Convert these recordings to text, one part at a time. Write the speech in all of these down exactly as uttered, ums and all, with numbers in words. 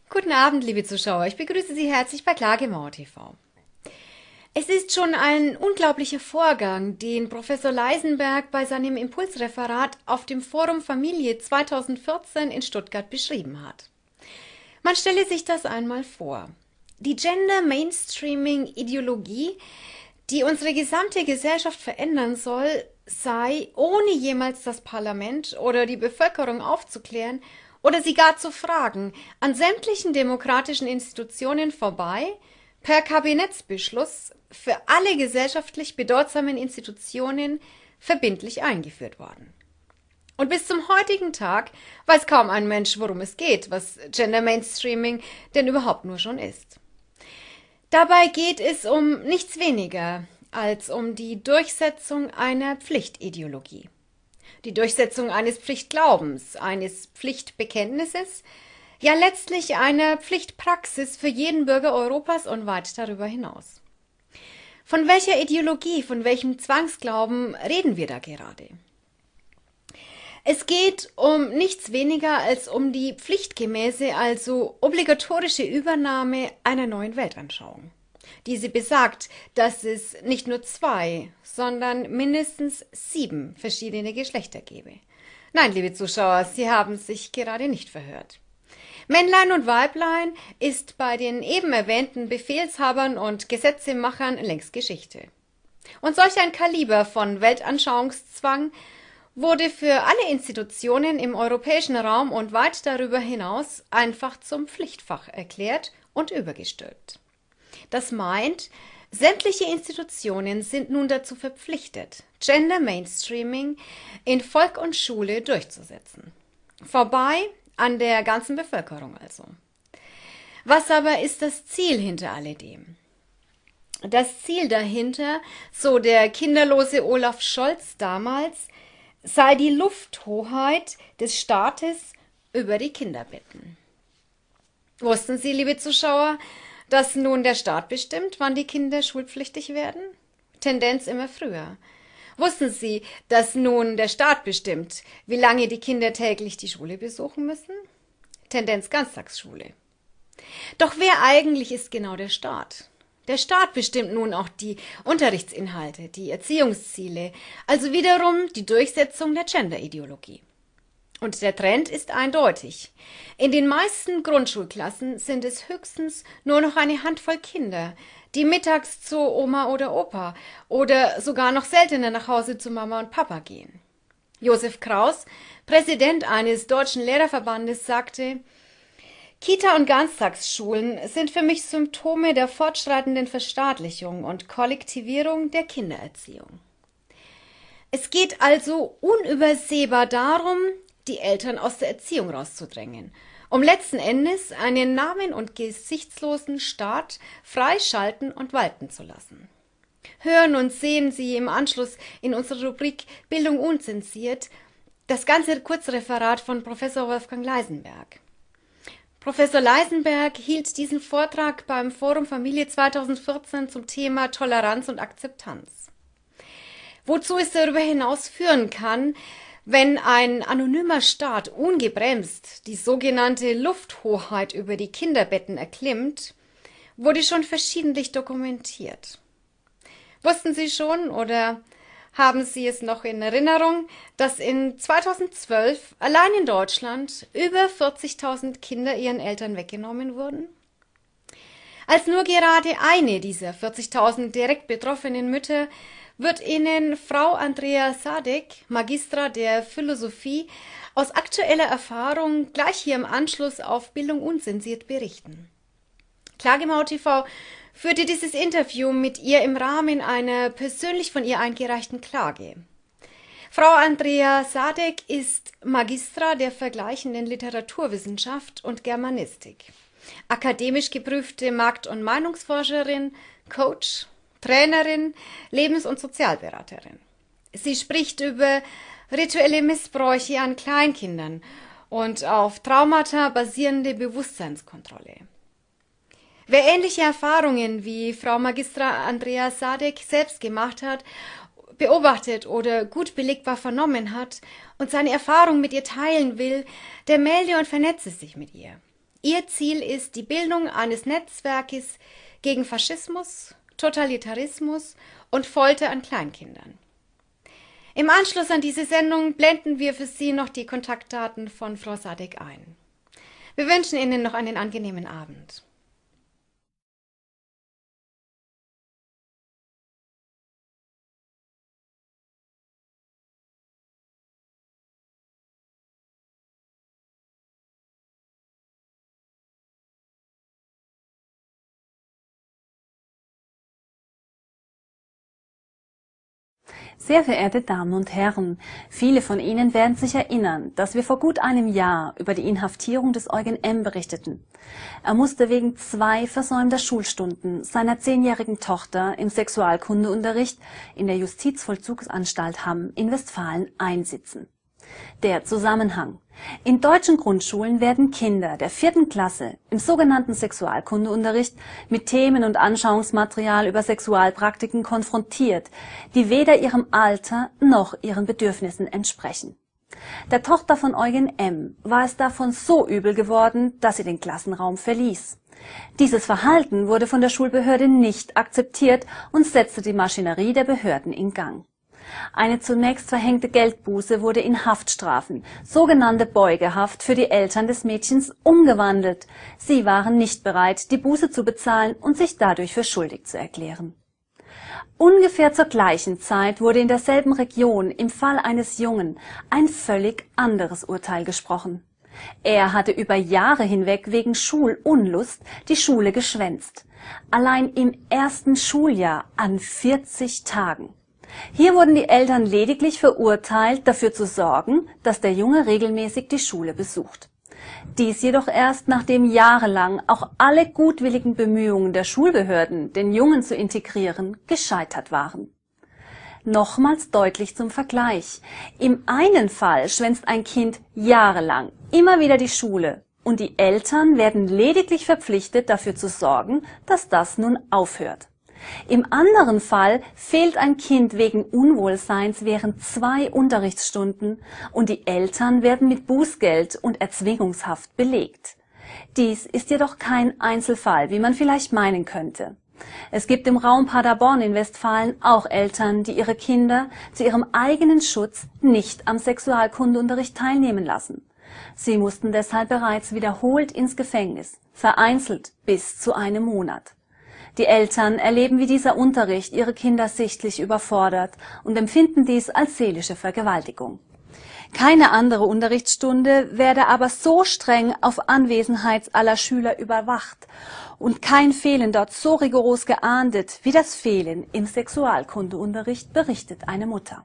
Guten Abend, liebe Zuschauer. Ich begrüße Sie herzlich bei Klagemauer T V. Es ist schon ein unglaublicher Vorgang, den Professor Leisenberg bei seinem Impulsreferat auf dem Forum Familie zweitausendvierzehn in Stuttgart beschrieben hat. Man stelle sich das einmal vor. Die Gender-Mainstreaming-Ideologie, die unsere gesamte Gesellschaft verändern soll, sei, ohne jemals das Parlament oder die Bevölkerung aufzuklären oder sie gar zu fragen, an sämtlichen demokratischen Institutionen vorbei, per Kabinettsbeschluss für alle gesellschaftlich bedeutsamen Institutionen verbindlich eingeführt worden. Und bis zum heutigen Tag weiß kaum ein Mensch, worum es geht, was Gender Mainstreaming denn überhaupt nur schon ist. Dabei geht es um nichts weniger als um die Durchsetzung einer Pflichtideologie. Die Durchsetzung eines Pflichtglaubens, eines Pflichtbekenntnisses, ja letztlich einer Pflichtpraxis für jeden Bürger Europas und weit darüber hinaus. Von welcher Ideologie, von welchem Zwangsglauben reden wir da gerade? Es geht um nichts weniger als um die pflichtgemäße, also obligatorische Übernahme einer neuen Weltanschauung. Diese besagt, dass es nicht nur zwei, sondern mindestens sieben verschiedene Geschlechter gebe. Nein, liebe Zuschauer, Sie haben sich gerade nicht verhört. Männlein und Weiblein ist bei den eben erwähnten Befehlshabern und Gesetzemachern längst Geschichte. Und solch ein Kaliber von Weltanschauungszwang wurde für alle Institutionen im europäischen Raum und weit darüber hinaus einfach zum Pflichtfach erklärt und übergestülpt. Das meint, sämtliche Institutionen sind nun dazu verpflichtet, Gender Mainstreaming in Volk und Schule durchzusetzen. Vorbei an der ganzen Bevölkerung also. Was aber ist das Ziel hinter alledem? Das Ziel dahinter, so der kinderlose Olaf Scholz damals, sei die Lufthoheit des Staates über die Kinderbetten. Wussten Sie, liebe Zuschauer, dass nun der Staat bestimmt, wann die Kinder schulpflichtig werden? Tendenz immer früher. Wussten Sie, dass nun der Staat bestimmt, wie lange die Kinder täglich die Schule besuchen müssen? Tendenz Ganztagsschule. Doch wer eigentlich ist genau der Staat? Der Staat bestimmt nun auch die Unterrichtsinhalte, die Erziehungsziele, also wiederum die Durchsetzung der Genderideologie. Und der Trend ist eindeutig. In den meisten Grundschulklassen sind es höchstens nur noch eine Handvoll Kinder, die mittags zu Oma oder Opa oder sogar noch seltener nach Hause zu Mama und Papa gehen. Josef Kraus, Präsident eines deutschen Lehrerverbandes, sagte: Kita- und Ganztagsschulen sind für mich Symptome der fortschreitenden Verstaatlichung und Kollektivierung der Kindererziehung. Es geht also unübersehbar darum, die Eltern aus der Erziehung rauszudrängen, um letzten Endes einen namen- und gesichtslosen Staat freischalten und walten zu lassen. Hören und sehen Sie im Anschluss in unserer Rubrik Bildung unzensiert das ganze Kurzreferat von Professor Wolfgang Leisenberg. Professor Leisenberg hielt diesen Vortrag beim Forum Familie zweitausendvierzehn zum Thema Toleranz und Akzeptanz. Wozu es darüber hinaus führen kann, wenn ein anonymer Staat ungebremst die sogenannte Lufthoheit über die Kinderbetten erklimmt, wurde schon verschiedentlich dokumentiert. Wussten Sie schon oder haben Sie es noch in Erinnerung, dass in zweitausendzwölf allein in Deutschland über vierzigtausend Kinder ihren Eltern weggenommen wurden? Als nur gerade eine dieser vierzigtausend direkt betroffenen Mütter wird Ihnen Frau Andrea Sadek, Magistra der Philosophie, aus aktueller Erfahrung gleich hier im Anschluss auf Bildung unzensiert berichten. Klagemauer T V führte dieses Interview mit ihr im Rahmen einer persönlich von ihr eingereichten Klage. Frau Andrea Sadek ist Magistra der vergleichenden Literaturwissenschaft und Germanistik, akademisch geprüfte Markt- und Meinungsforscherin, Coach, Trainerin, Lebens- und Sozialberaterin. Sie spricht über rituelle Missbräuche an Kleinkindern und auf Traumata basierende Bewusstseinskontrolle. Wer ähnliche Erfahrungen wie Frau Magistra Andrea Sadek selbst gemacht hat, beobachtet oder gut belegbar vernommen hat und seine Erfahrung mit ihr teilen will, der melde und vernetze sich mit ihr. Ihr Ziel ist die Bildung eines Netzwerkes gegen Faschismus, Totalitarismus und Folter an Kleinkindern. Im Anschluss an diese Sendung blenden wir für Sie noch die Kontaktdaten von Frau Sadek ein. Wir wünschen Ihnen noch einen angenehmen Abend. Sehr verehrte Damen und Herren, viele von Ihnen werden sich erinnern, dass wir vor gut einem Jahr über die Inhaftierung des Eugen M. berichteten. Er musste wegen zwei versäumter Schulstunden seiner zehnjährigen Tochter im Sexualkundeunterricht in der Justizvollzugsanstalt Hamm in Westfalen einsitzen. Der Zusammenhang: In deutschen Grundschulen werden Kinder der vierten Klasse im sogenannten Sexualkundeunterricht mit Themen und Anschauungsmaterial über Sexualpraktiken konfrontiert, die weder ihrem Alter noch ihren Bedürfnissen entsprechen. Der Tochter von Eugen M. war es davon so übel geworden, dass sie den Klassenraum verließ. Dieses Verhalten wurde von der Schulbehörde nicht akzeptiert und setzte die Maschinerie der Behörden in Gang. Eine zunächst verhängte Geldbuße wurde in Haftstrafen, sogenannte Beugehaft, für die Eltern des Mädchens umgewandelt. Sie waren nicht bereit, die Buße zu bezahlen und sich dadurch für schuldig zu erklären. Ungefähr zur gleichen Zeit wurde in derselben Region im Fall eines Jungen ein völlig anderes Urteil gesprochen. Er hatte über Jahre hinweg wegen Schulunlust die Schule geschwänzt. Allein im ersten Schuljahr an vierzig Tagen. Hier wurden die Eltern lediglich verurteilt, dafür zu sorgen, dass der Junge regelmäßig die Schule besucht. Dies jedoch erst, nachdem jahrelang auch alle gutwilligen Bemühungen der Schulbehörden, den Jungen zu integrieren, gescheitert waren. Nochmals deutlich zum Vergleich: Im einen Fall schwänzt ein Kind jahrelang immer wieder die Schule und die Eltern werden lediglich verpflichtet, dafür zu sorgen, dass das nun aufhört. Im anderen Fall fehlt ein Kind wegen Unwohlseins während zwei Unterrichtsstunden und die Eltern werden mit Bußgeld und Erzwingungshaft belegt. Dies ist jedoch kein Einzelfall, wie man vielleicht meinen könnte. Es gibt im Raum Paderborn in Westfalen auch Eltern, die ihre Kinder zu ihrem eigenen Schutz nicht am Sexualkundeunterricht teilnehmen lassen. Sie mussten deshalb bereits wiederholt ins Gefängnis, vereinzelt bis zu einem Monat. Die Eltern erleben, wie dieser Unterricht ihre Kinder sichtlich überfordert und empfinden dies als seelische Vergewaltigung. Keine andere Unterrichtsstunde werde aber so streng auf Anwesenheit aller Schüler überwacht und kein Fehlen dort so rigoros geahndet wie das Fehlen im Sexualkundeunterricht, berichtet eine Mutter.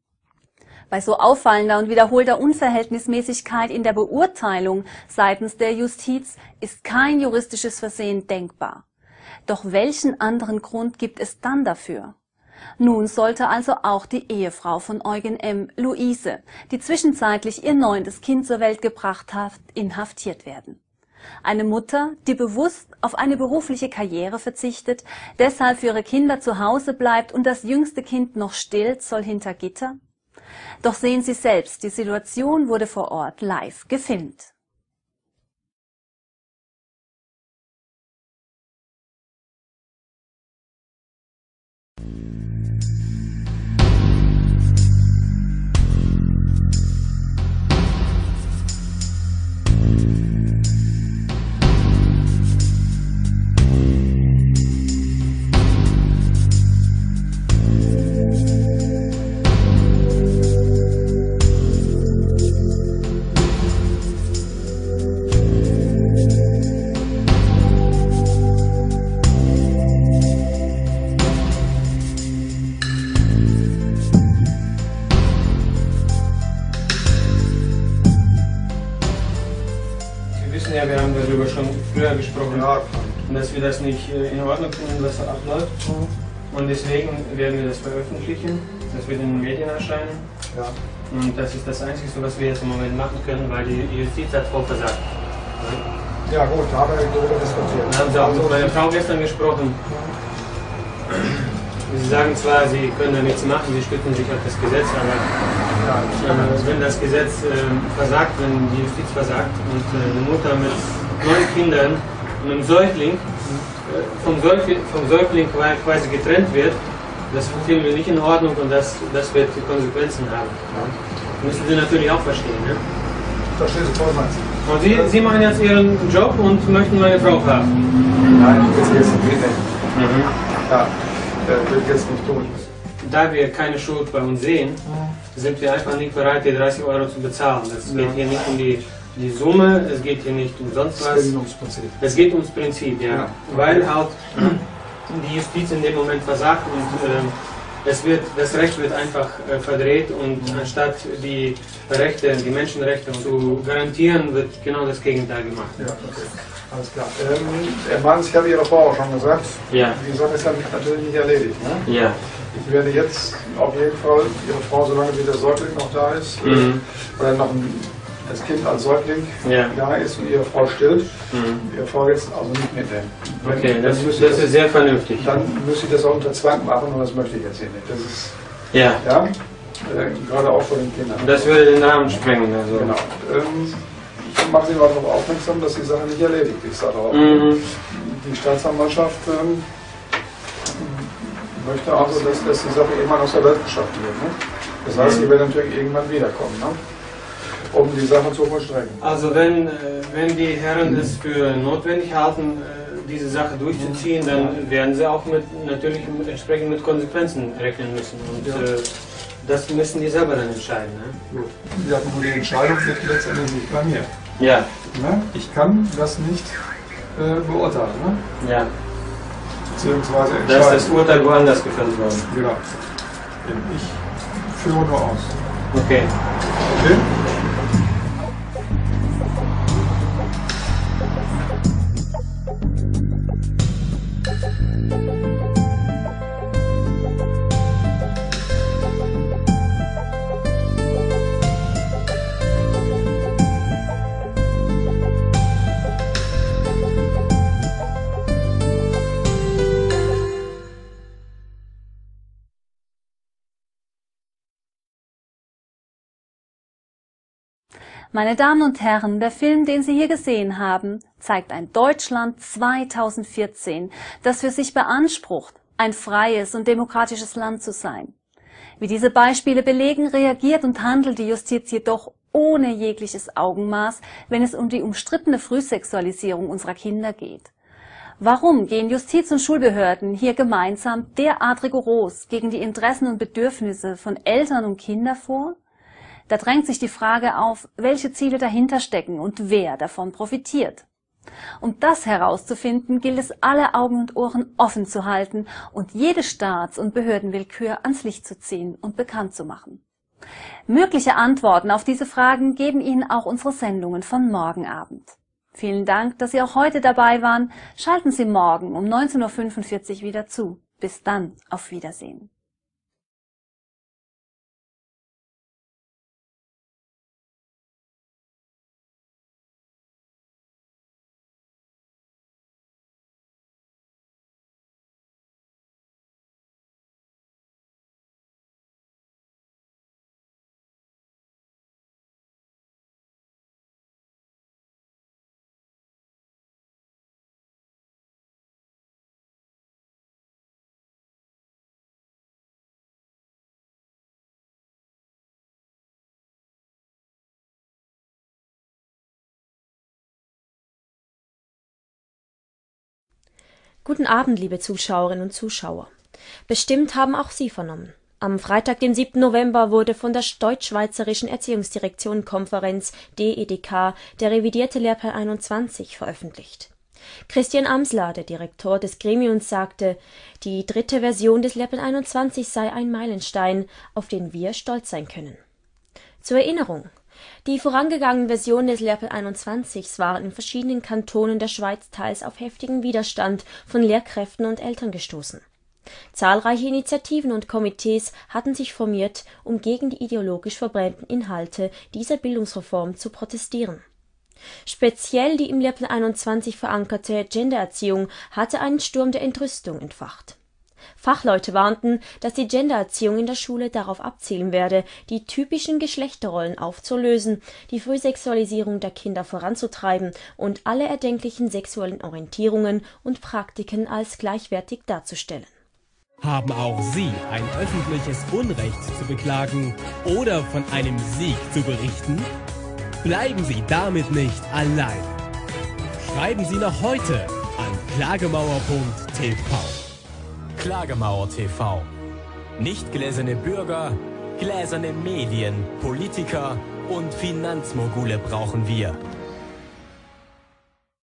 Bei so auffallender und wiederholter Unverhältnismäßigkeit in der Beurteilung seitens der Justiz ist kein juristisches Versehen denkbar. Doch welchen anderen Grund gibt es dann dafür? Nun sollte also auch die Ehefrau von Eugen M., Luise, die zwischenzeitlich ihr neuntes Kind zur Welt gebracht hat, inhaftiert werden. Eine Mutter, die bewusst auf eine berufliche Karriere verzichtet, deshalb für ihre Kinder zu Hause bleibt und das jüngste Kind noch stillt, soll hinter Gitter? Doch sehen Sie selbst, die Situation wurde vor Ort live gefilmt. Ja, wir haben darüber schon früher gesprochen, ja, und dass wir das nicht in Ordnung finden, was da abläuft. Mhm. Und deswegen werden wir das veröffentlichen, das wird in den Medien erscheinen. Ja. Und das ist das Einzige, was wir jetzt im Moment machen können, weil die Justiz hat voll versagt. Ja gut, da haben wir darüber diskutiert. Da haben Sie auch mit meiner Frau gestern gesprochen. Sie sagen zwar, Sie können da nichts machen, Sie stützen sich auf das Gesetz, aber ja, äh, wenn das Gesetz äh, versagt, wenn die Justiz versagt und äh, eine Mutter mit neun Kindern und einem Säugling äh, vom, Säugling, vom Säugling quasi getrennt wird, das finden wir nicht in Ordnung und das, das wird Konsequenzen haben. Das müssen Sie natürlich auch verstehen. Ne? Ich verstehe Sie voll, meinst du? Und Sie, Sie machen jetzt Ihren Job und möchten meine Frau haben? Nein, ich will sie jetzt nicht mitnehmen. Mhm. Ja, äh, will ich jetzt nicht tun. Da wir keine Schuld bei uns sehen, sind wir einfach nicht bereit, die dreißig Euro zu bezahlen. Es geht hier nicht um die, die Summe, es geht hier nicht um sonst Es was. geht ums Prinzip. Es geht ums Prinzip, ja. Ja. Weil halt die Justiz in dem Moment versagt und ähm, es wird, das Recht wird einfach äh, verdreht und anstatt die Rechte, die Menschenrechte zu garantieren, wird genau das Gegenteil gemacht. Ja, okay. Alles klar. Ähm, Herr Manns, ich habe Ihrer Frau auch schon gesagt, Ja. die Sache ist ja natürlich nicht erledigt. Ne? Ja. Ich werde jetzt auf jeden Fall Ihre Frau, solange wie der Säugling noch da ist, Mhm. oder noch ein, das Kind als Säugling Ja. da ist und Ihre Frau stillt, Mhm. Ihre Frau jetzt also nicht mitnehmen. Wenn- Okay, dann das, müsste ich das ist sehr vernünftig. Dann müsste ich das auch unter Zwang machen und das möchte ich jetzt hier nicht. Das ist, Ja. ja, äh, gerade auch vor den Kindern. Das würde den Rahmen sprengen. Also. Genau. Ähm, ich mache Sie mal darauf aufmerksam, dass die Sache nicht erledigt ist. Also, Mhm. die Staatsanwaltschaft ähm, möchte also, dass, dass die Sache irgendwann aus der Welt geschafft wird. Ne? Das heißt, sie wird natürlich irgendwann wiederkommen, ne? Um die Sache zu vollstrecken. Also wenn, äh, wenn die Herren es für notwendig halten, äh, diese Sache durchzuziehen, dann werden sie auch mit, natürlich mit, entsprechend mit Konsequenzen rechnen müssen. Und Ja. äh, das müssen die selber dann entscheiden. Ne? Gut. Ja, nur die Entscheidung liegt letztendlich nicht bei mir. Ja. Ne? Ich kann das nicht äh, beurteilen. Ne? Ja. Beziehungsweise Da ist entscheiden. das Urteil woanders gefällt worden. Genau. Ich führe nur aus. Okay. Okay? Meine Damen und Herren, der Film, den Sie hier gesehen haben, zeigt ein Deutschland zweitausendvierzehn, das für sich beansprucht, ein freies und demokratisches Land zu sein. Wie diese Beispiele belegen, reagiert und handelt die Justiz jedoch ohne jegliches Augenmaß, wenn es um die umstrittene Frühsexualisierung unserer Kinder geht. Warum gehen Justiz- und Schulbehörden hier gemeinsam derart rigoros gegen die Interessen und Bedürfnisse von Eltern und Kindern vor? Da drängt sich die Frage auf, welche Ziele dahinter stecken und wer davon profitiert. Um das herauszufinden, gilt es, alle Augen und Ohren offen zu halten und jede Staats- und Behördenwillkür ans Licht zu ziehen und bekannt zu machen. Mögliche Antworten auf diese Fragen geben Ihnen auch unsere Sendungen von morgen Abend. Vielen Dank, dass Sie auch heute dabei waren. Schalten Sie morgen um neunzehn Uhr fünfundvierzig wieder zu. Bis dann, auf Wiedersehen. Guten Abend, liebe Zuschauerinnen und Zuschauer. Bestimmt haben auch Sie vernommen. Am Freitag, dem siebten November, wurde von der Deutsch-Schweizerischen Erziehungsdirektorenkonferenz D E D K der revidierte Lehrplan einundzwanzig veröffentlicht. Christian Amsler, der Direktor des Gremiums, sagte, die dritte Version des Lehrplan einundzwanzig sei ein Meilenstein, auf den wir stolz sein können. Zur Erinnerung: Die vorangegangenen Versionen des Lehrplan einundzwanzig waren in verschiedenen Kantonen der Schweiz teils auf heftigen Widerstand von Lehrkräften und Eltern gestoßen. Zahlreiche Initiativen und Komitees hatten sich formiert, um gegen die ideologisch verbrämten Inhalte dieser Bildungsreform zu protestieren. Speziell die im Lehrplan einundzwanzig verankerte Gendererziehung hatte einen Sturm der Entrüstung entfacht. Fachleute warnten, dass die Gendererziehung in der Schule darauf abzielen werde, die typischen Geschlechterrollen aufzulösen, die Frühsexualisierung der Kinder voranzutreiben und alle erdenklichen sexuellen Orientierungen und Praktiken als gleichwertig darzustellen. Haben auch Sie ein öffentliches Unrecht zu beklagen oder von einem Sieg zu berichten? Bleiben Sie damit nicht allein. Schreiben Sie noch heute an klagemauer punkt t v. Klagemauer T V. Nicht gläserne Bürger, gläserne Medien, Politiker und Finanzmogule brauchen wir.